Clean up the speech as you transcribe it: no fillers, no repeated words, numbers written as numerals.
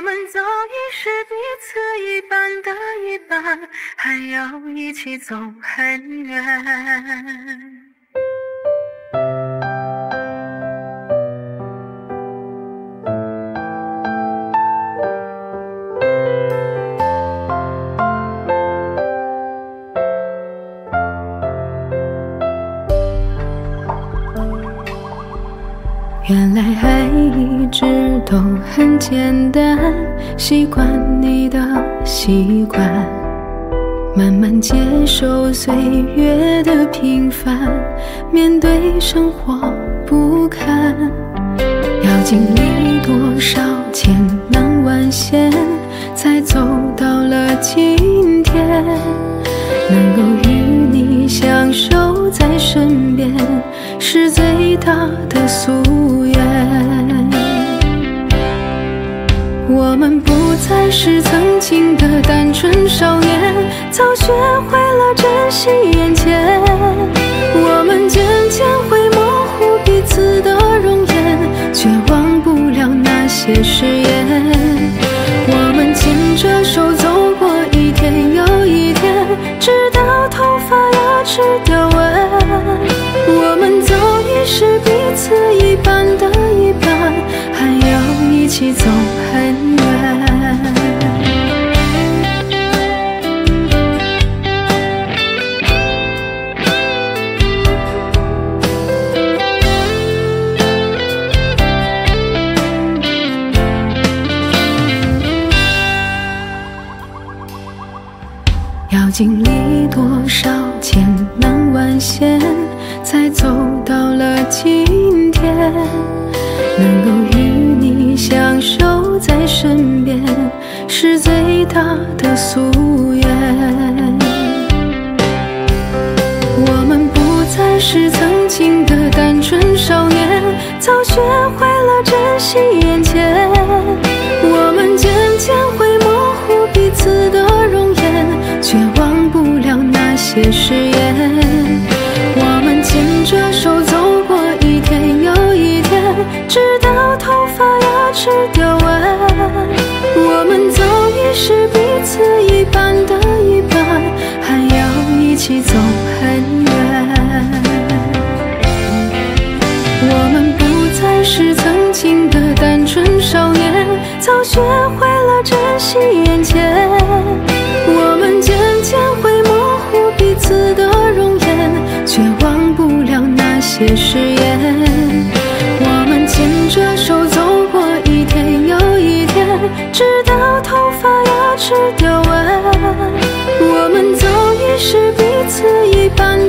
们早已是彼此一半的一半，还要一起走很远。 原来爱一直都很简单，习惯你的习惯，慢慢接受岁月的平凡，面对生活不堪。要经历多少艰难万险，才走到了今天，能够与你相守在身边，是最大的夙愿。我们不再是曾经的单纯少年，早学会了珍惜眼前。我们渐渐会模糊彼此的容颜，却忘不了那些誓言。我们牵着手走过一天又一天，直到头发牙齿掉纹。我们早已是彼此一半的一半，还要一起走很远。要经历多少艰难万险，才走到了今天，能够与你相守在身边，是最大的夙愿。我们不再是曾经的单纯少年，早学会了珍惜眼前。我们渐渐会模糊彼此的容颜，却忘不了那些誓言。我们牵着手走过一天又一天，直到头发牙齿掉纹。我们早已是彼此一半的一半，还要一起走很远。我们不再是曾经的单纯少年，早学会了珍惜眼前。我们渐渐会模糊彼此的容颜，却忘不了那些誓言。我们牵着手走过一天又一天，直到头发牙齿掉纹。我们早已是彼此一半